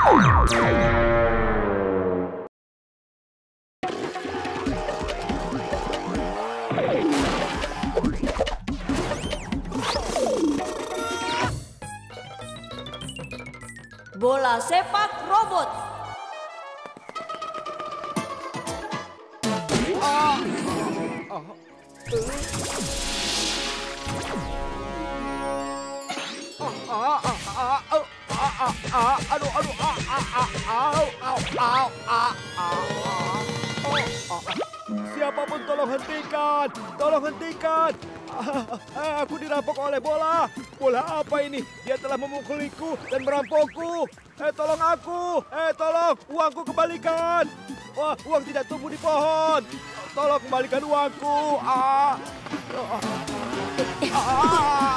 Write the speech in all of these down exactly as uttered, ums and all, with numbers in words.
Bola sepak robot. Ah. Ah. Aduh, aduh, ah, ah, ah, au, au, au, ah, ah, ah. Siapapun tolong hentikan, tolong hentikan. Ah, aku dirampok oleh bola. Bola apa ini? Dia telah memukuliku dan merampokku. Eh, tolong aku. Eh, tolong, uangku kembalikan. Wah, uang tidak tumbuh di pohon. Tolong kembalikan uangku. Ah. Ah.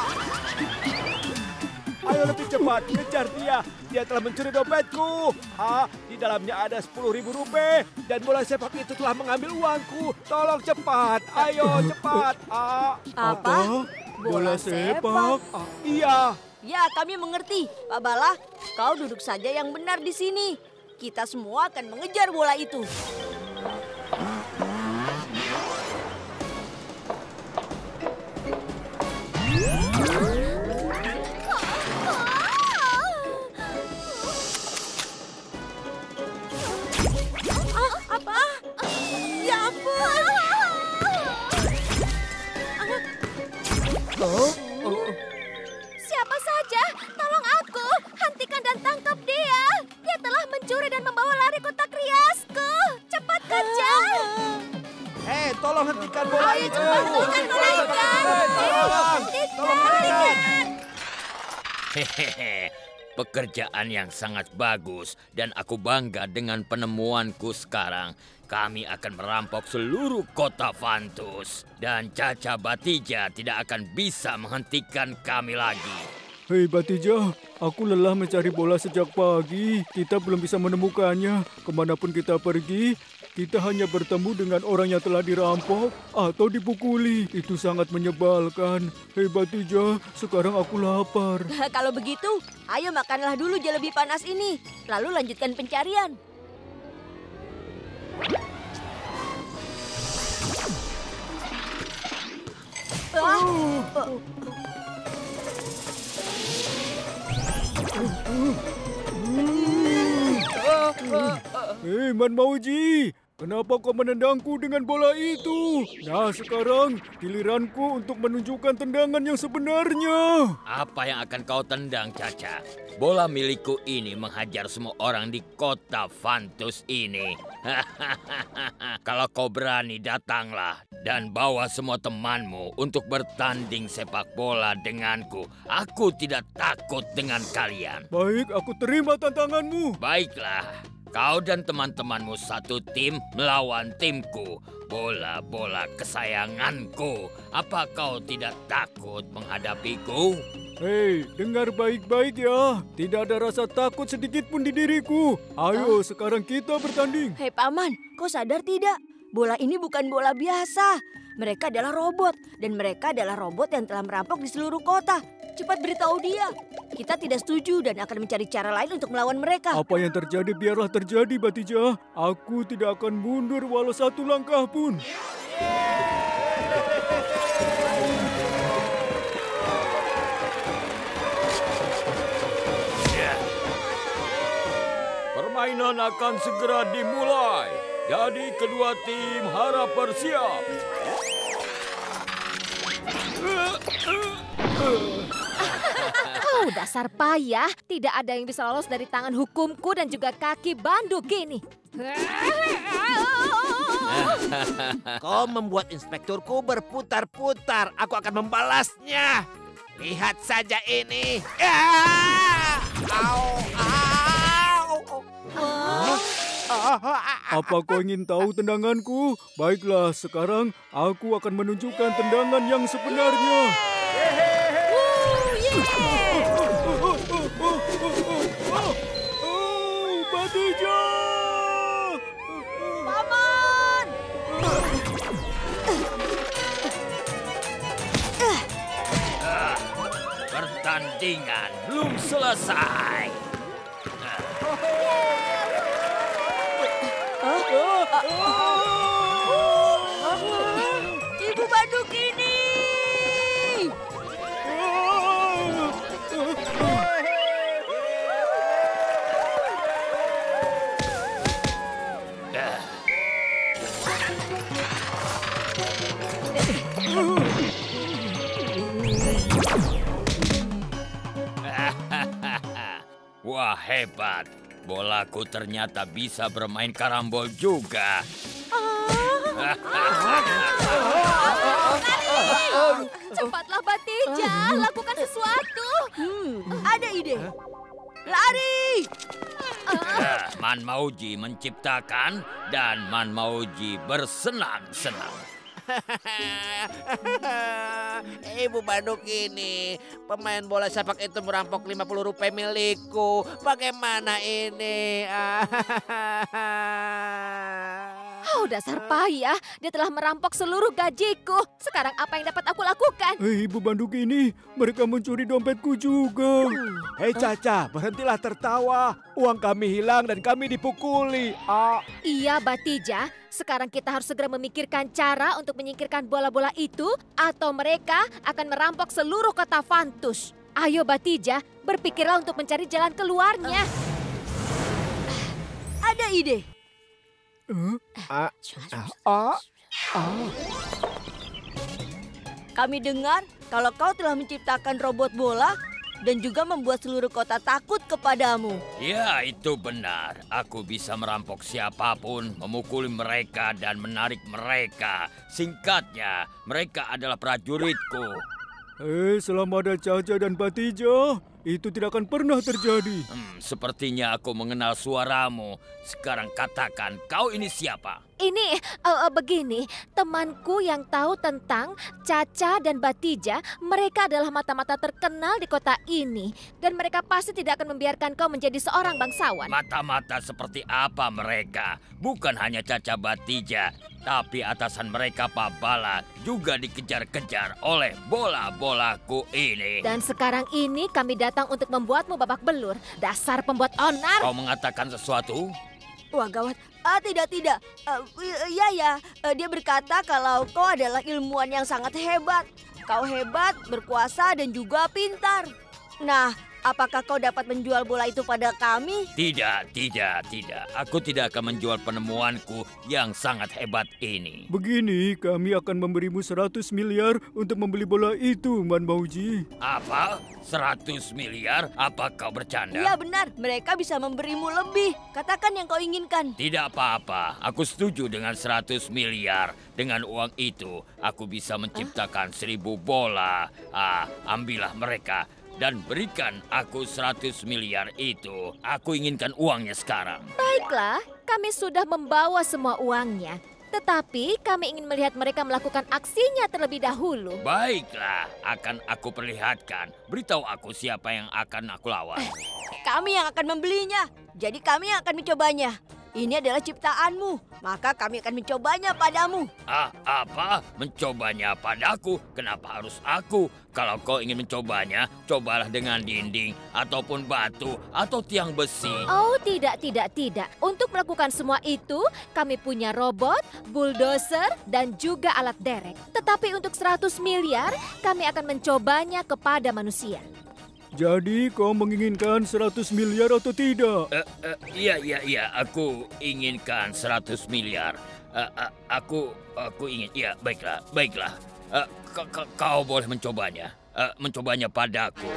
Ayo lebih cepat, kejar dia. Dia telah mencuri dompetku. Ah, di dalamnya ada sepuluh ribu rupiah. Dan bola sepak itu telah mengambil uangku. Tolong cepat, ayo cepat. Ah. Apa? Bola sepak? Ah, iya. Ya, kami mengerti. Pak Bala, kau duduk saja yang benar di sini. Kita semua akan mengejar bola itu. Siapa saja, tolong aku. Hentikan dan tangkap dia. Dia telah mencuri dan membawa lari kotak riasku. Cepat kejar. Eh, tolong hentikan bola Ayo itu. cepat, hentikan bola itu. Tolong, tolong hentikan. Hehehe, pekerjaan yang sangat bagus dan aku bangga dengan penemuanku sekarang. Kami akan merampok seluruh kota Vantus. Dan Caca Batija tidak akan bisa menghentikan kami lagi. Hei Batija, aku lelah mencari bola sejak pagi. Kita belum bisa menemukannya. Kemanapun kita pergi, kita hanya bertemu dengan orang yang telah dirampok atau dipukuli. Itu sangat menyebalkan. Hei Batija, sekarang aku lapar. Kalau begitu, ayo makanlah dulu jelebi panas ini. Lalu lanjutkan pencarian. Ah. Hei Man Mauji, kenapa kau menendangku dengan bola itu? Nah sekarang giliranku untuk menunjukkan tendangan yang sebenarnya. Apa yang akan kau tendang, Caca? Bola milikku ini menghajar semua orang di kota Vantus ini. Kalau kau berani, datanglah dan bawa semua temanmu untuk bertanding sepak bola denganku. Aku tidak takut dengan kalian. Baik, aku terima tantanganmu. Baiklah, kau dan teman-temanmu satu tim melawan timku. Bola-bola kesayanganku. Apa kau tidak takut menghadapiku? Hei, dengar baik-baik ya. Tidak ada rasa takut sedikit pun di diriku. Ayo, sekarang kita bertanding. Hei Paman, kau sadar tidak? Bola ini bukan bola biasa. Mereka adalah robot. Dan mereka adalah robot yang telah merampok di seluruh kota. Cepat beritahu dia. Kita tidak setuju dan akan mencari cara lain untuk melawan mereka. Apa yang terjadi biarlah terjadi, Batija. Aku tidak akan mundur walau satu langkah pun. Permainan akan segera dimulai. Jadi kedua tim harap bersiap. Oh, dasar payah. Tidak ada yang bisa lolos dari tangan hukumku dan juga kaki banduk ini. Kau membuat inspekturku berputar-putar. Aku akan membalasnya. Lihat saja ini. Ah! Au, au. Hah? Apa kau ingin tahu tendanganku? Baiklah, sekarang aku akan menunjukkan tendangan yang sebenarnya. Oh, Batija! Paman! Pertandingan belum selesai. Wah, hebat. Bolaku ternyata bisa bermain karambol juga. Cepatlah Batija, lakukan sesuatu. Hmm, ada ide. Lari! Nah, Man Mauji menciptakan dan Man Mauji bersenang-senang. Ibu Banduk ini, pemain bola sepak itu merampok lima puluh rupiah milikku. Bagaimana ini? Oh, dasar payah. Dia telah merampok seluruh gajiku. Sekarang apa yang dapat aku lakukan? Hei, Ibu Banduk ini, mereka mencuri dompetku juga. Hei Caca, berhentilah tertawa. Uang kami hilang dan kami dipukuli. Ah, Iya, Batija. Sekarang kita harus segera memikirkan cara untuk menyingkirkan bola-bola itu atau mereka akan merampok seluruh kota Fantus. Ayo, Batija, berpikirlah untuk mencari jalan keluarnya. Ada ide. ah, ah, ah. Kami dengar kalau kau telah menciptakan robot bola dan juga membuat seluruh kota takut kepadamu. Ya, itu benar. Aku bisa merampok siapapun, memukuli mereka dan menarik mereka. Singkatnya, mereka adalah prajuritku. Eh, selama ada Caca dan Batija, itu tidak akan pernah terjadi. Hmm, sepertinya aku mengenal suaramu. Sekarang katakan, kau ini siapa? Ini uh, uh, begini, temanku yang tahu tentang Caca dan Batija, mereka adalah mata-mata terkenal di kota ini. Dan mereka pasti tidak akan membiarkan kau menjadi seorang bangsawan. Mata-mata seperti apa mereka? Bukan hanya Caca Batija, tapi atasan mereka Pak Bala juga dikejar-kejar oleh bola-bolaku ini. Dan sekarang ini kami datang untuk membuatmu babak belur. Dasar pembuat onar. Kau mengatakan sesuatu? Wah, gawat. Ah, tidak, tidak. Uh, ya, ya. Uh, dia berkata kalau kau adalah ilmuwan yang sangat hebat. Kau hebat, berkuasa, dan juga pintar. Nah, apakah kau dapat menjual bola itu pada kami? Tidak, tidak, tidak. Aku tidak akan menjual penemuanku yang sangat hebat ini. Begini, kami akan memberimu seratus miliar untuk membeli bola itu, Man Mauji. Apa? seratus miliar? Apa kau bercanda? Iya, benar. Mereka bisa memberimu lebih. Katakan yang kau inginkan. Tidak apa-apa. Aku setuju dengan seratus miliar. Dengan uang itu, aku bisa menciptakan seribu bola. Ah, ambillah mereka. Dan berikan aku seratus miliar itu. Aku inginkan uangnya sekarang. Baiklah, kami sudah membawa semua uangnya. Tetapi kami ingin melihat mereka melakukan aksinya terlebih dahulu. Baiklah, akan aku perlihatkan. Beritahu aku siapa yang akan aku lawan. Kami yang akan membelinya. Jadi kami yang akan mencobanya. Ini adalah ciptaanmu, maka kami akan mencobanya padamu. Ah, apa? Mencobanya padaku? Kenapa harus aku? Kalau kau ingin mencobanya, cobalah dengan dinding, ataupun batu, atau tiang besi. Oh, tidak, tidak, tidak. Untuk melakukan semua itu, kami punya robot, bulldozer, dan juga alat derek. Tetapi untuk seratus miliar, kami akan mencobanya kepada manusia. Jadi kau menginginkan seratus miliar atau tidak? Uh, uh, iya, iya, iya. Aku inginkan seratus miliar. Uh, uh, aku, aku ingin. Iya, baiklah, baiklah. Uh, k- k- kau boleh mencobanya. Uh, mencobanya padaku.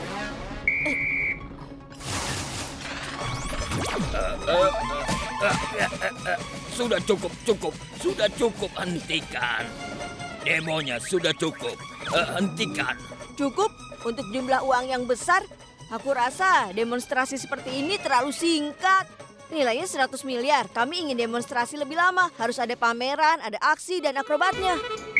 Uh, uh, uh, uh, uh, uh, uh. Sudah cukup, cukup. Sudah cukup, hentikan. Demonya sudah cukup. Uh, hentikan. Cukup untuk jumlah uang yang besar. Aku rasa demonstrasi seperti ini terlalu singkat. Nilainya seratus miliar. Kami ingin demonstrasi lebih lama. Harus ada pameran, ada aksi, dan akrobatnya.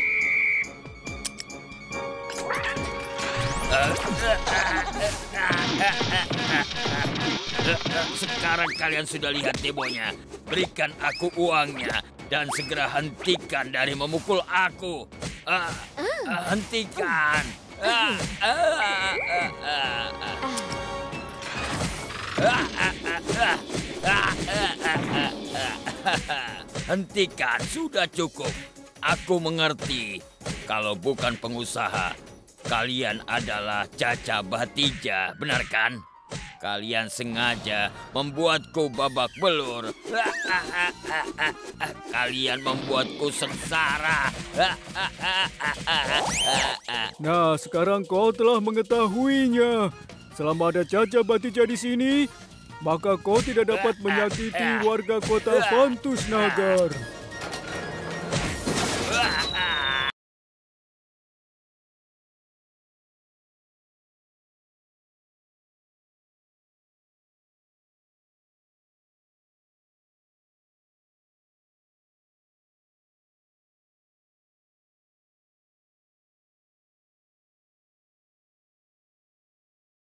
Sekarang kalian sudah lihat demonya. Berikan aku uangnya. Dan segera hentikan dari memukul aku. Uh, uh, hentikan. Uh, uh, uh, uh, uh, uh. Hentikan, sudah cukup. Aku mengerti. Kalau bukan pengusaha, kalian adalah Caca Batija, benar kan? Kalian sengaja membuatku babak belur. Kalian membuatku sengsara. Nah, sekarang kau telah mengetahuinya. Selama ada Caca Batija di sini, maka kau tidak dapat menyakiti warga kota Fantus Nagar.